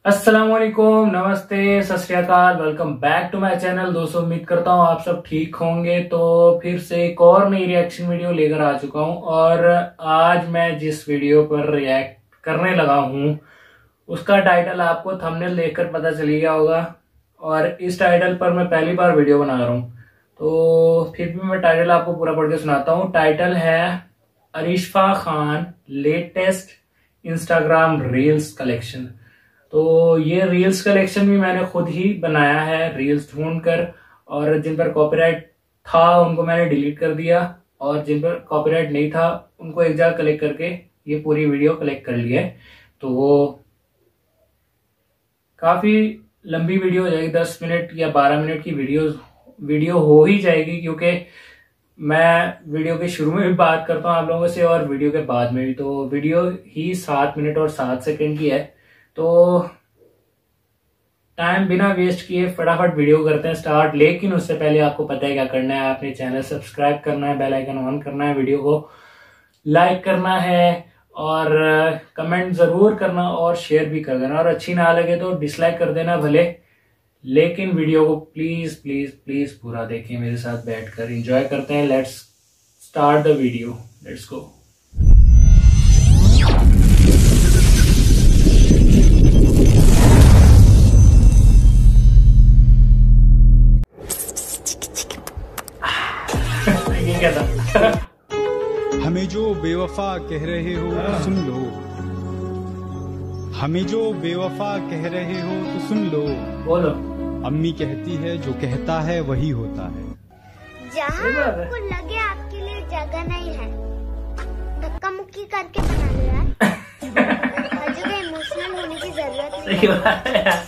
अस्सलाम वालेकुम, नमस्ते, सत श्री अकाल। Welcome back to my channel. दोस्तों उम्मीद करता हूँ आप सब ठीक होंगे। तो फिर से एक और नई रिएक्शन वीडियो लेकर आ चुका हूँ और आज मैं जिस वीडियो पर रिएक्ट करने लगा हूँ उसका टाइटल आपको थंबनेल देखकर पता चल गया होगा और इस टाइटल पर मैं पहली बार वीडियो बना रहा हूँ, तो फिर भी मैं टाइटल आपको पूरा पढ़ के सुनाता हूँ। टाइटल है Arishfa Khan latest Instagram reels collection. तो ये रील्स कलेक्शन भी मैंने खुद ही बनाया है रील्स ढूंढकर, और जिन पर कॉपीराइट था उनको मैंने डिलीट कर दिया और जिन पर कॉपीराइट नहीं था उनको एक जगह कलेक्ट करके ये पूरी वीडियो कलेक्ट कर ली है। तो वो काफी लंबी वीडियो हो जाएगी, 10 मिनट या 12 मिनट की वीडियो हो ही जाएगी, क्योंकि मैं वीडियो के शुरू में भी बात करता हूँ आप लोगों से और वीडियो के बाद में भी। तो वीडियो ही 7 मिनट और 7 सेकंड की है, तो टाइम बिना वेस्ट किए फटाफट वीडियो करते हैं स्टार्ट। लेकिन उससे पहले आपको पता है क्या करना है, आपने चैनल सब्सक्राइब करना है, बेल आइकन ऑन करना है, वीडियो को लाइक करना है और कमेंट जरूर करना और शेयर भी कर देना, और अच्छी ना लगे तो डिसलाइक कर देना भले, लेकिन वीडियो को प्लीज प्लीज प्लीज पूरा देखें मेरे साथ बैठकर। एंजॉय करते हैं। Let's start the video, let's go. ये क्या था? हमें जो बेवफा कह रहे हो तो सुन लो, हमें जो बेवफा कह रहे हो तो सुन लो। बोलो। अम्मी कहती है जो कहता है वही होता है। जहाँ आपको लगे आपके लिए जगह नहीं है, धक्का मुक्की करके बना लो यार। हर जगह इमोशनल होने की जरूरत नहीं। सही बात है यार।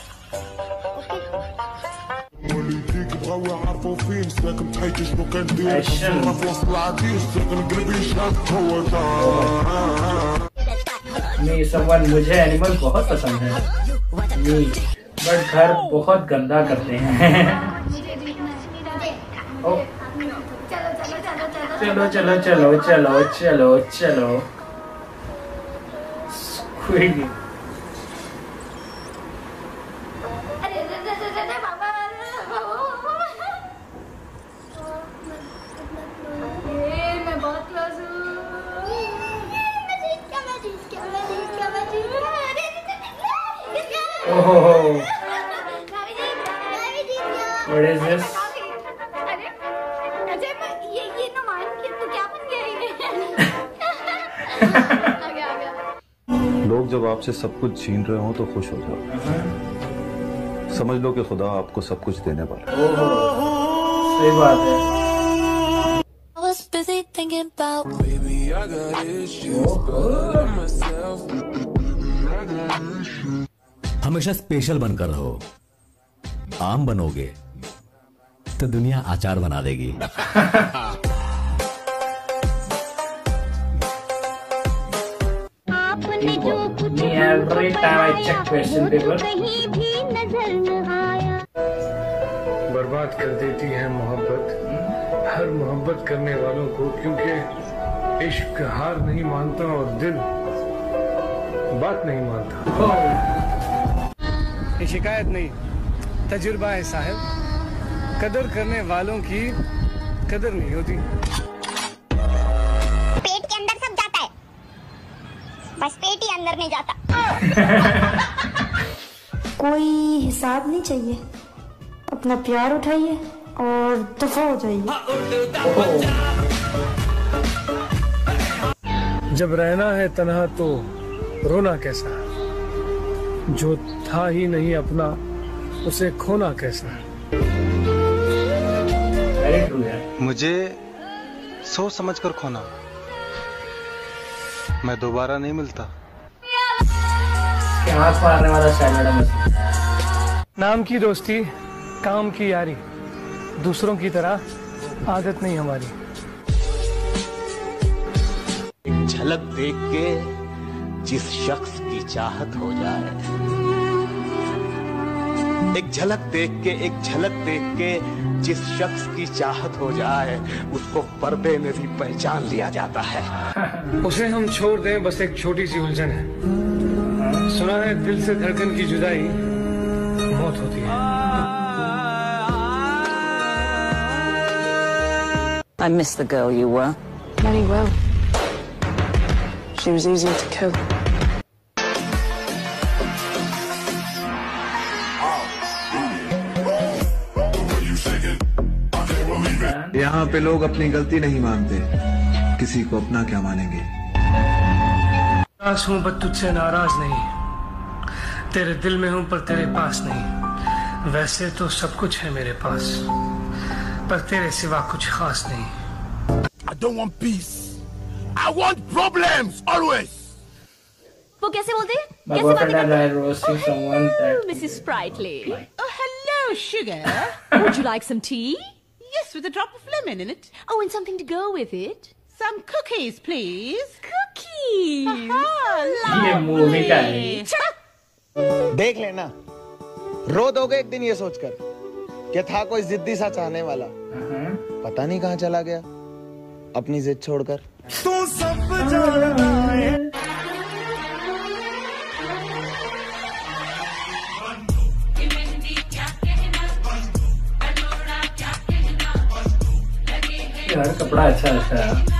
नहीं, समवन मुझे एनिमल बहुत पसंद है, बट घर बहुत गंदा करते हैं। चलो चलो चलो चलो चलो चलो स्क्विड। ओहो, what is this? ये ना मान के तो क्या बन गया ये? लोग जब आपसे सब कुछ छीन रहे हो तो खुश हो जाओ। समझ लो कि खुदा आपको सब कुछ देने वाला है। सही बात है। हमेशा स्पेशल बनकर रहो। आम बनोगे तो दुनिया अचार बना देगी। Every time I check question paper, बर्बाद कर देती है मोहब्बत हर मोहब्बत करने वालों को, क्योंकि इश्क हार नहीं मानता और दिल बात नहीं मानता। ये शिकायत नहीं, तजुर्बा है साहब। कदर करने वालों की कदर नहीं होती। पेट के अंदर सब जाता है, बस पेट ही अंदर नहीं जाता। कोई हिसाब नहीं चाहिए, अपना प्यार उठाइए और दफा हो जाइए। जब रहना है तन्हा तो रोना कैसा, जो था ही नहीं अपना उसे खोना कैसा। very true यार। मुझे सोच समझ कर खोना, मैं दोबारा नहीं मिलता। आँख मारने वाला स्टैंडर्ड है। नाम की दोस्ती, काम की यारी, दूसरों की तरह आदत नहीं हमारी। एक झलक देख के जिस शख्स की चाहत हो जाए, एक झलक देख के जिस शख्स की चाहत हो जाए, उसको पर्दे में भी पहचान लिया जाता है। उसे हम छोड़ दें, बस एक छोटी सी उलझन है। सुना है दिल से धड़कन की जुदाई मौत होती है। I miss the girl you were. Very well. She was easy to kill. यहाँ पे लोग अपनी गलती नहीं मानते, किसी को अपना क्या मानेंगे। नाराज हूँ पर तुझसे नाराज नहीं, तेरे दिल में हूँ पर तेरे पास नहीं। वैसे तो सब कुछ है मेरे पास, पर तेरे सिवा कुछ खास नहीं। I don't want peace. I want problems always. वो कैसे बोलते हैं? My boyfriend and I roasting someone that Mrs. Sprightly. Oh, hello, sugar. Would you like some tea? Yes, with a drop of lemon in it. Oh, and something to go with it? Some cookies, please. Cookies. ये movie का है। देख लेना, रो दोगे एक दिन ये सोचकर कि था कोई जिद्दी सा चाहने वाला, पता नहीं कहाँ चला गया अपनी जिद छोड़कर। तू सब जानता है। यार कपड़ा अच्छा है।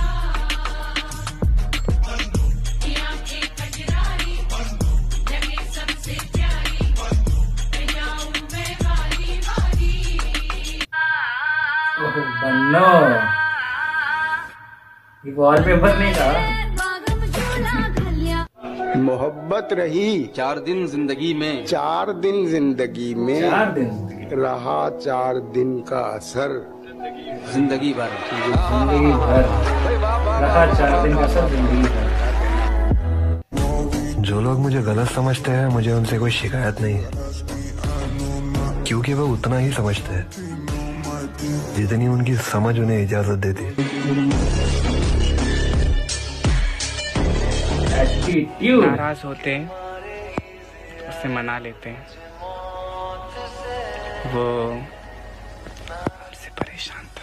बन्नो ये वॉलपेपर नहीं था। मोहब्बत रही 4 दिन जिंदगी में, 4 दिन जिंदगी में, 4 दिन रहा 4 दिन का असर जिंदगी भर। जिंदगी भर रहा 4 दिन का असर जिंदगी भर। जो लोग मुझे गलत समझते हैं, मुझे उनसे कोई शिकायत नहीं है, क्योंकि वो उतना ही समझते हैं जितनी उनकी समझ उन्हें इजाजत देती। नाराज होते हैं तो उससे मना लेते हैं, वो हमसे परेशान था।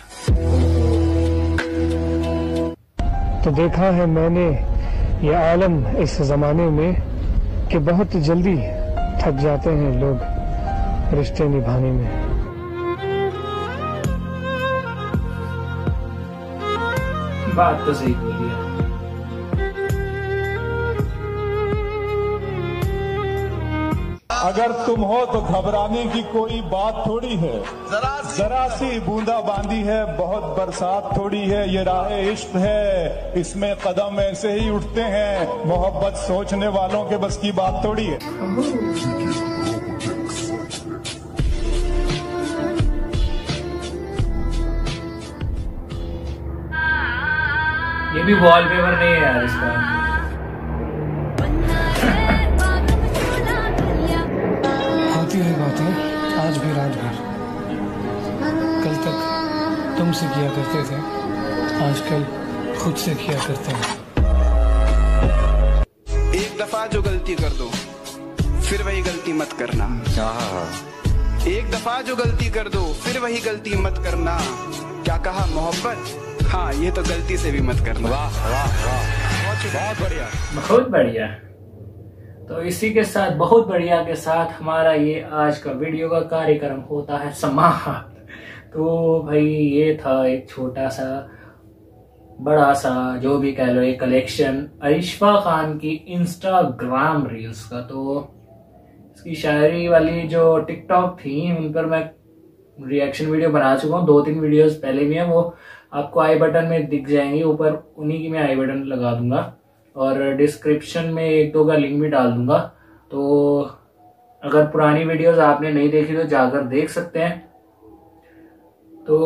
तो देखा है मैंने ये आलम इस जमाने में कि बहुत जल्दी थक जाते हैं लोग रिश्ते निभाने में। बात तो सही बोली है। अगर तुम हो तो घबराने की कोई बात थोड़ी है, जरा सी बूंदा बांदी है, बहुत बरसात थोड़ी है। ये राह इश्क है, इसमें कदम ऐसे ही उठते हैं, मोहब्बत सोचने वालों के बस की बात थोड़ी है। ये भी वॉलपेपर नहीं है यार इसका। होती है बातें आज भी रात भर, कल तक तुमसे किया करते थे, आजकल खुद से किया करते हैं। एक दफा जो गलती कर दो फिर वही गलती मत करना। एक दफा जो गलती कर दो फिर वही गलती मत करना। क्या कहा मोहब्बत? हाँ, ये तो गलती से भी मत करना। वाह वाह वाह, बहुत बढ़िया, बहुत बढ़िया। तो इसी के साथ बहुत बढ़िया के साथ हमारा ये आज का वीडियो का कार्यक्रम होता है समाप्त। तो भाई ये था एक छोटा सा बड़ा सा जो भी कह लो एक कलेक्शन अरिशफा खान की इंस्टाग्राम रील्स का। तो इसकी शायरी वाली जो टिकटॉक थी उन पर मैं रिएक्शन वीडियो बना चुका हूँ, 2-3 वीडियोस पहले भी हैं, वो आपको आई बटन में दिख जाएंगी, ऊपर उन्हीं की मैं आई बटन लगा दूंगा और डिस्क्रिप्शन में 1-2 का लिंक भी डाल दूंगा। तो अगर पुरानी वीडियोस आपने नहीं देखी तो जाकर देख सकते हैं। तो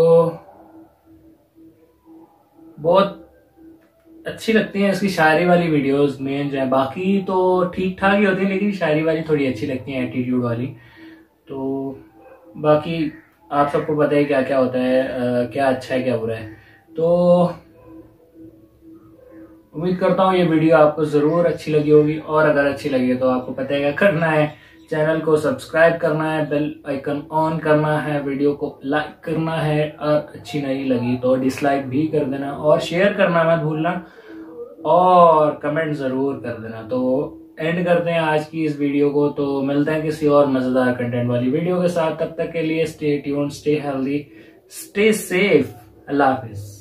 बहुत अच्छी लगती है इसकी शायरी वाली वीडियोस में, जो है बाकी तो ठीक ठाक ही होती है लेकिन शायरी वाली थोड़ी अच्छी लगती है, एटीट्यूड वाली। तो बाकी आप सबको पता है क्या क्या होता है, क्या अच्छा है क्या बुरा है। तो उम्मीद करता हूँ ये वीडियो आपको जरूर अच्छी लगी होगी, और अगर अच्छी लगी तो आपको पता है क्या करना है, चैनल को सब्सक्राइब करना है, बेल आइकन ऑन करना है, वीडियो को लाइक करना है, और अच्छी नहीं लगी तो डिसलाइक भी कर देना, और शेयर करना मत भूलना, और कमेंट जरूर कर देना। तो एंड करते हैं आज की इस वीडियो को। तो मिलते हैं किसी और मजेदार कंटेंट वाली वीडियो के साथ। तब तक के लिए stay tuned, stay healthy, stay safe. अल्लाह हाफिज।